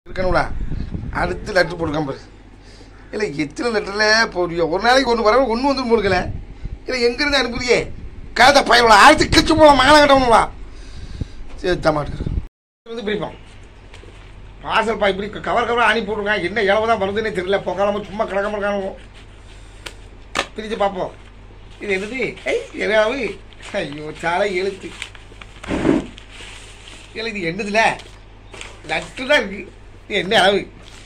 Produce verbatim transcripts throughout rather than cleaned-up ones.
இருக்கணும்டா அடுத்து லெட்ரு போட்டுக்காம பாரு. இல்லை எத்தனை லெட்டரில் போடுறியோ ஒரு நாளைக்கு ஒன்று வர ஒன்று வந்து போடுக்கல. இல்லை எங்கேருந்து அனுப்புறியே கதை பயிரோட அடுத்து கிச்சு போகலாம் மகனை கட்டணுங்களா சரி தமாட்டு வந்து பிரிப்போம். வாசல் பா இப்படி கவர் கவராக அனுப்பி விட்ருக்கான். என்ன இளவு தான் வருதுன்னே தெரியல. போக்காமல் சும்மா கிடக்காம இருக்கானுவோம். பிரித்து பார்ப்போம். இது என்னது ஐய் எதாவது ஐயோ சாலை எழுத்து இல்லை இது என்னதுல லட்டு தான் இருக்கு. இது என்ன அளவு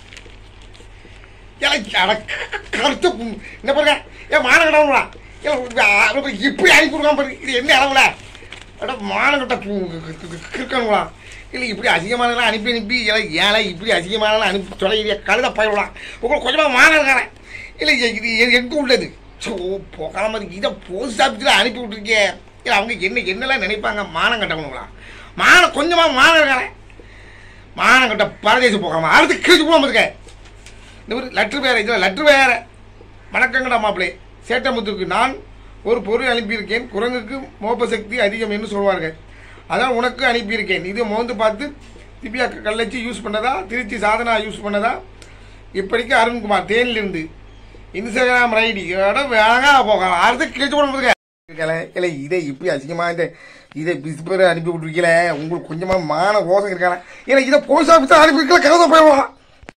கருத்து என்ன பாருங்க ஏன் மான கடவுங்களா இப்படி அனுப்பி கொடுக்காம பாருங்க. இது என்ன அளவுல அட மானங்கிட்ட இருக்கணுங்களா இல்லை இப்படி அதிகமானலாம் அனுப்பி அனுப்பி இல்லை ஏழை இப்படி அதிகமானலாம் அனுப்பி தொலைகிறிய கழுத பயிரலாம் உங்களுக்கு கொஞ்சமாக மான இருக்காரன். இல்லை இது எங்கே உள்ளது ஸோ போகாம இருக்கு. இதை போஸ்ட் ஆஃபீஸில் அனுப்பி விட்டுருக்கே. இல்லை அவங்க என்ன என்னெல்லாம் நினைப்பாங்க மானம் கட்டணுங்களா மானம் கொஞ்சமாக மானம் இருக்காரன். மானம் கட்ட பரதேசம் போகாம அடுத்து கிழிச்சு போகாமல் இருக்க. இந்த ஒரு லெட்ரு வேறு இதில் லெட்ரு வேறு. வணக்கங்கடா மாப்பிள்ளை சேட்டமுத்துக்கு நான் ஒரு பொருள் அனுப்பியிருக்கேன். குரங்குக்கு மோப்ப சக்தி அதிகம் என்று சொல்வார்கள். அதான் உனக்கு அனுப்பியிருக்கேன். இது மோந்து பார்த்து திவ்யா கள்ளச்சி யூஸ் பண்ணதா திருச்சி சாதனா யூஸ் பண்ணதா இப்படிக்கு அருண்குமார் தேனிலிருந்து இன்ஸ்டாகிராம் ரைடி வேணா போகலாம் அடுத்து கிழிச்சு போட இல்லை இதை இப்படி அதிகமாக இந்த இதை பிஸ்பரை அனுப்பி விட்டுருக்கல உங்களுக்கு கொஞ்சமாக மான கோசம் இருக்காங்க. ஏன்னா இதை போஸ்ட் ஆஃபீஸில் அனுப்பி வைக்கல கதை போயிடலாம்.